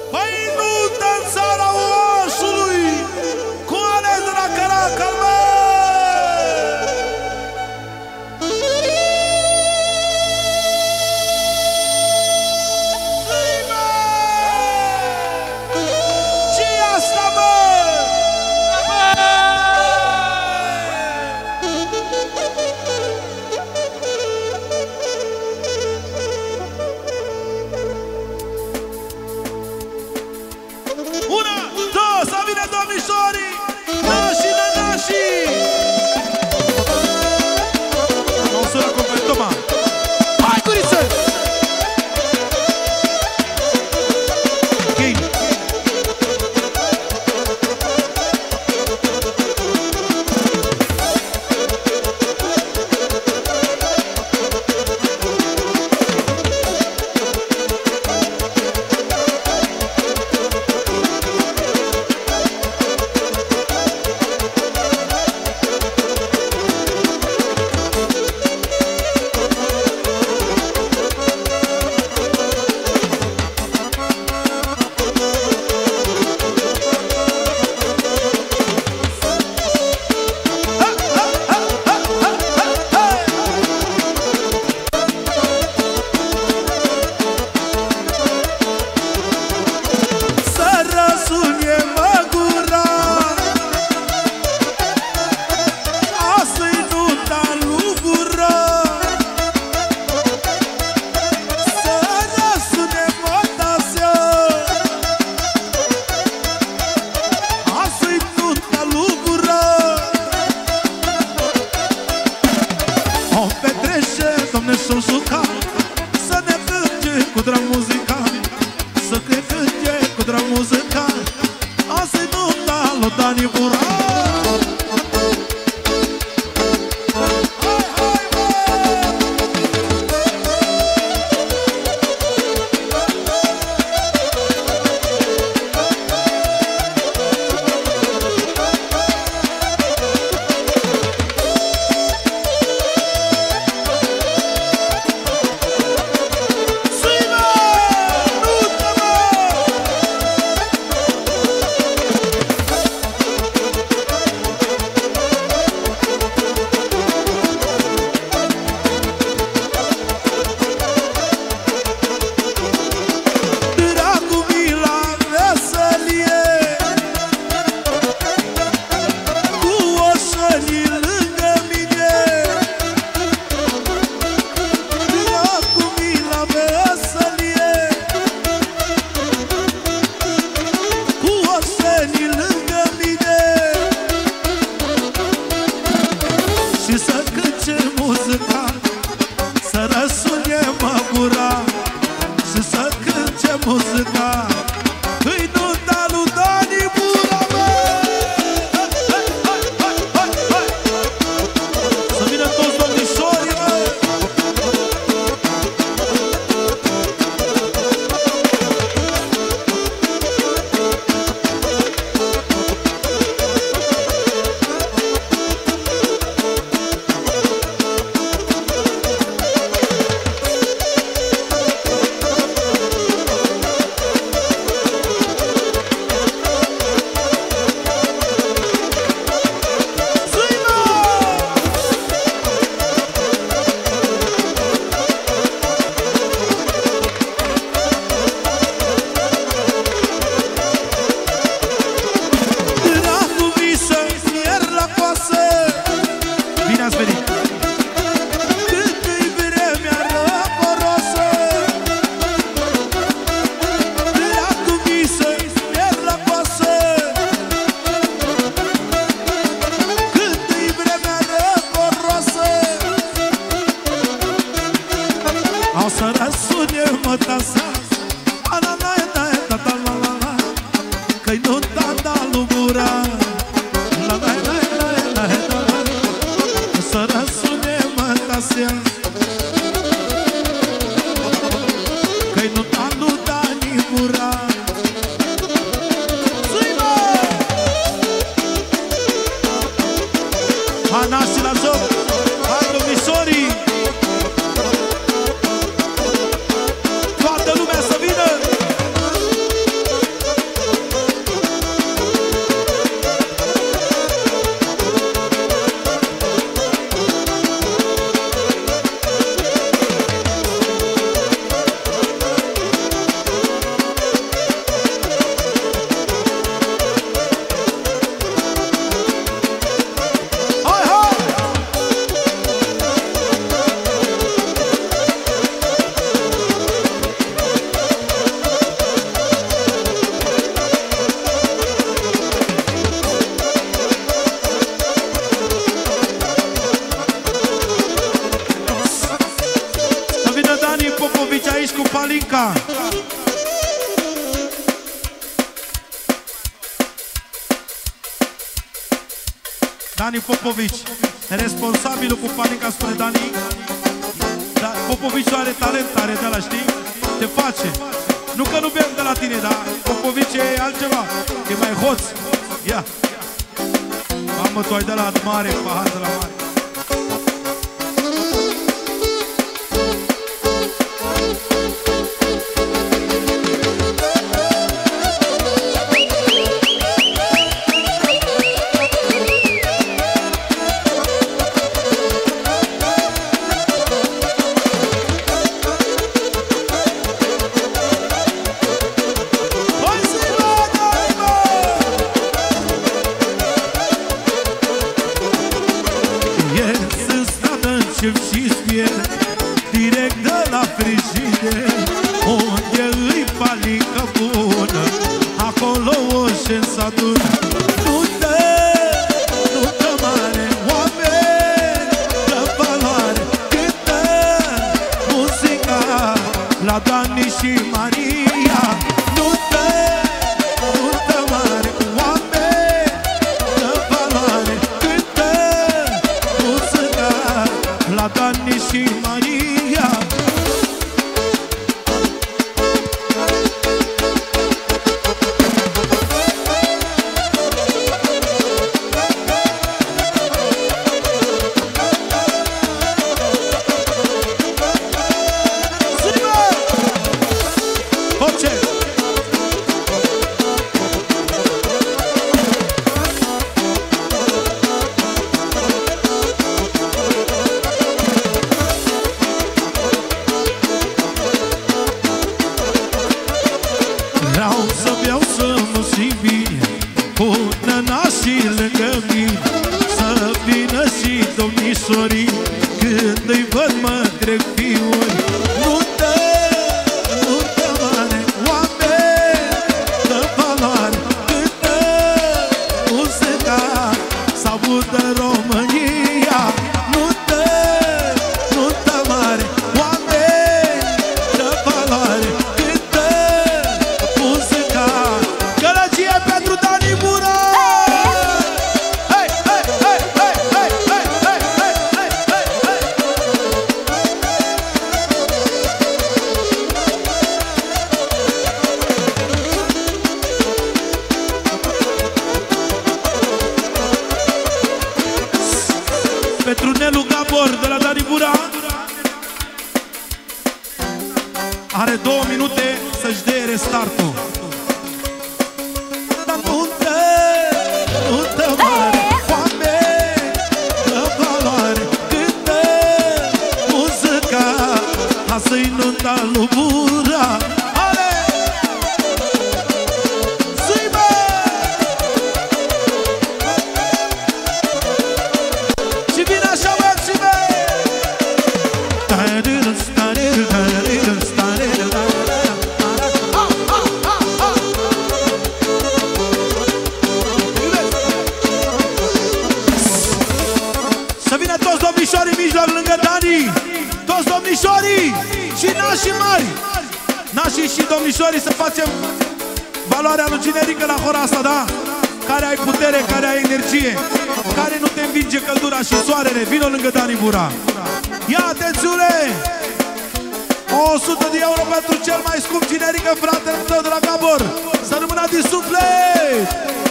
Păi nu danțarea oașului cu ales de la Caracal, mă! Ce-i asta, mă? Una, două, să vină domnișorii, nașii, nănașii! O sură cu Toma! Hai, guriță! Game! Să ne cânte cu drag muzical, să ne cânte cu drag muzical. Asta-i nunta lui Dani Buran. Dani Popovici, responsabilul cu panica, spune Dani. Da, Popovici are talent, are de la, știi? Te face. Nu că nu bem de la tine, dar Popovici e altceva. E mai hoț. Ia. Mamă, tu ai de la mare, pahar de la mare. Și spiere direct de la frigider, unde îi palică bună, acolo o șens adună. Nu dă mare oameni de valoare, cântă muzica la Dani și Maria. Nu dă mare oameni de valoare, cântă muzica la Dani și Maria. Vreau să beau, să mă simt bine, cu nănașii lângă mine, să vină și domnișorii, când îi văd mă trec fiori. Nu dă mare oameni de valoare, cântă muzica, s-audă România. Nu dă mare oameni de valoare, gălăgie pentru Dani Bura! Hei, hei, hei, hei, hei, hei, hei, hei, hei, hei! Pentru Nelu Gabor de la Dani Bura are 2 minute să-și dea restartul. Nu dă mare oameni de valoare, cântă muzica, asta-i nunta lui Bura. Ale! Zi, bă! Și vine așa, băieți, și bă! Să vină toți domnișorii mici la lângă Dani, toți domnișorii și nașii mari, nașii și domnișorii, să facem valoarea lui generică la hora asta, da? Care ai putere, care ai energie, care nu te învinge căldura și soarele, vină lângă Dani Bura. Ia atențiune! 100 de euro pentru cel mai scump generică, fratele tău de la Gabor. Să rămână din suflet!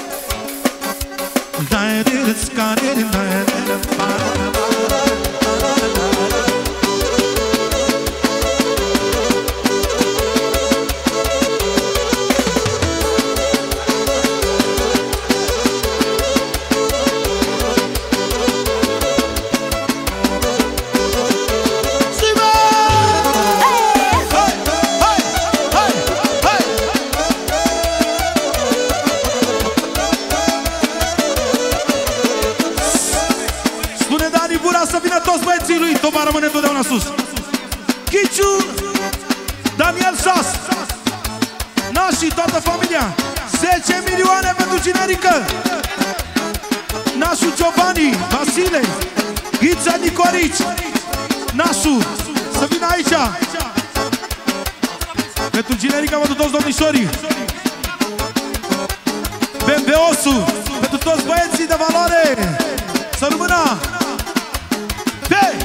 Să vină toți băieții lui, Toma rămâne totdeauna sus. Chiciu, Daniel Sas, nașii, toată familia, 10 milioane pentru generică. Nașu Giovanni, Vasile, Ghița Nicorici, Nașu, să vină aici. Pentru generică pentru toți domnișorii. BMW-osul, pentru toți băieții de valoare. Să rămână! Hei!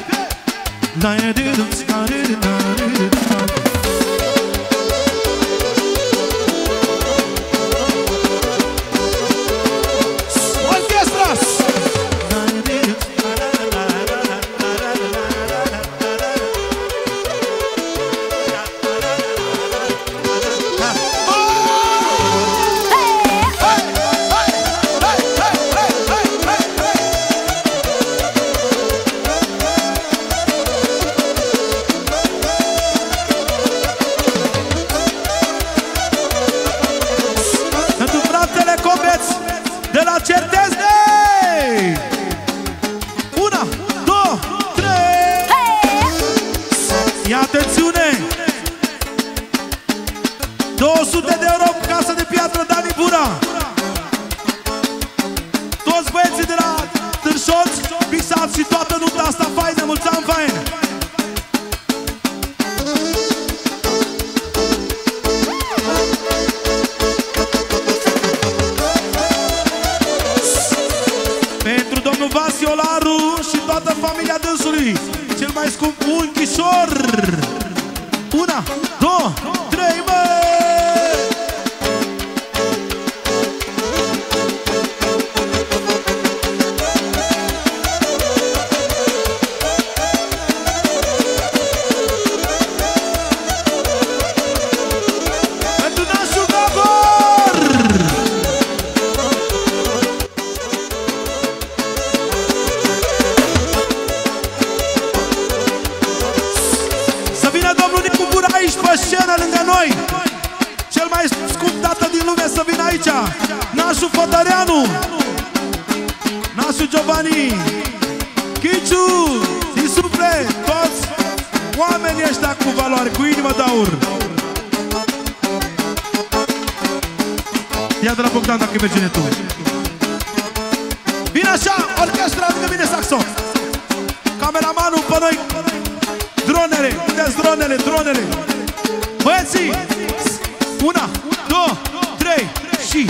De la Certezne! Una, două, trei! Ia atențiune! 200 de euro casă de piatră Dani Bura! Toți băieții de la Târșoți, bisați și toată nunta asta faină, mulți ani faină! Vasiolaru și toată familia dânsului, cel mai scump unchișor. Una, două, trei, mă! Pentru nașul Gabor! Aici pe scenă lângă noi, cel mai scump tată din lume să vină aici, nașul Fătăreanu, nașul Giovanni, Chiciu, din suflet, toți oamenii ăștia cu valoare, cu inimă de aur. Ia de la Bogdan dacă merge netul. Vine așa, orchestra lângă mine, saxon. Cameramanul pe noi, dronele, unde-s dronele, dronele. Băieții, una, două, trei și...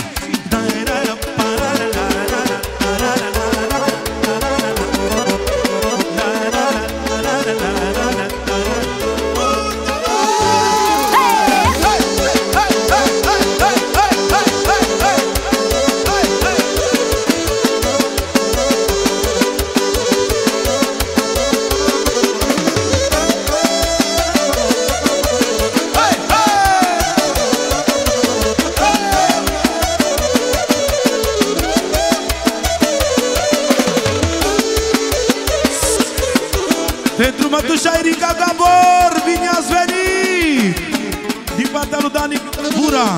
Pentru mătușa Erica Gabor, bine ați venit! Din partea lui Dani Bura.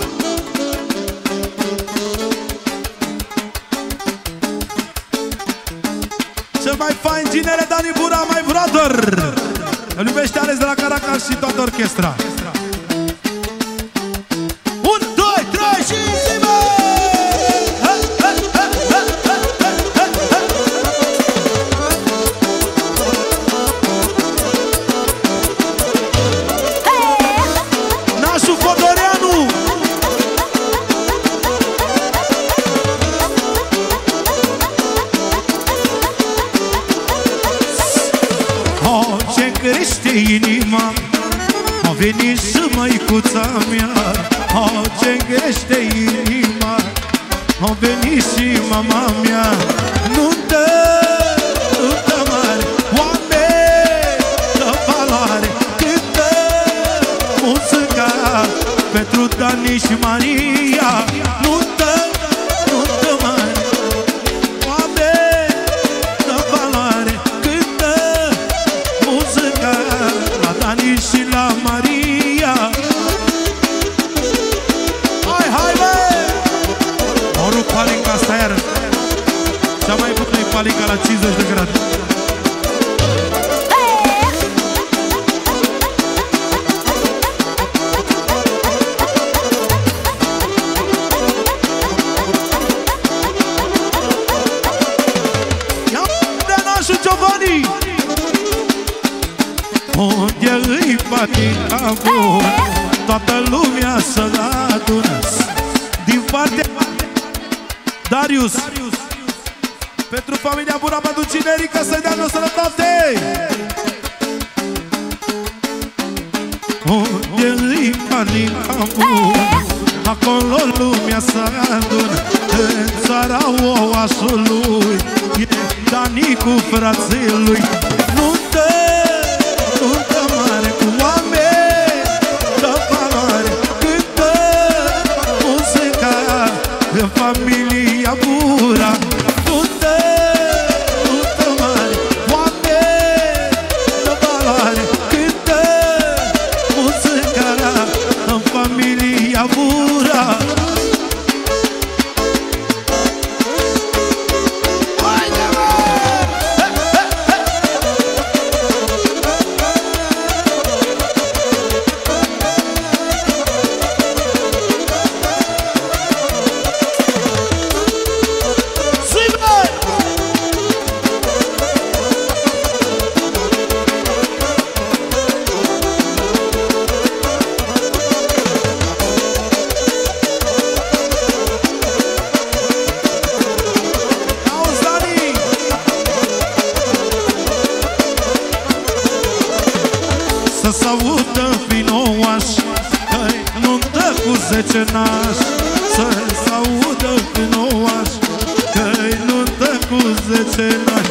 Cel mai fain ginere Dani Bura, my brother! Îl iubește Alex de la Caracas și toată orchestra. 1, 2, 3 și zi-mă! Inima a venit și măicuța mea, ce crește inima, a venit și mama mea. Nuntă, nuntă mare, oameni de valoare, cântă muzica pentru Dani și Maria. Nuntă, nuntă mare, oameni de valoare, cântă muzica la Dani și la Maria. Hai, hai, bă! Au rupt palinca asta iară. Cea mai bună e palinca la 50 de grade. Ia de nașul Giovanni! Unde îi palinca bună, toată lumea să adună. Din partea Darius, Pentru familia bună, pentru Cinerica, să-i dea o sănătate. Unde-i panica bună, acolo lumea s-adună. În țara oașului e Danicu frațelui. Nuntă mare cu oameni de valoare, cântă muzica în familia Bura. Nuntă mare, oameni de valoare, cântă muzica în familia Bura. Să-ți audă vinoaș, că-i nuntă cu 10 nași. Să-ți audă vinoaș, că-i nuntă cu 10 nași.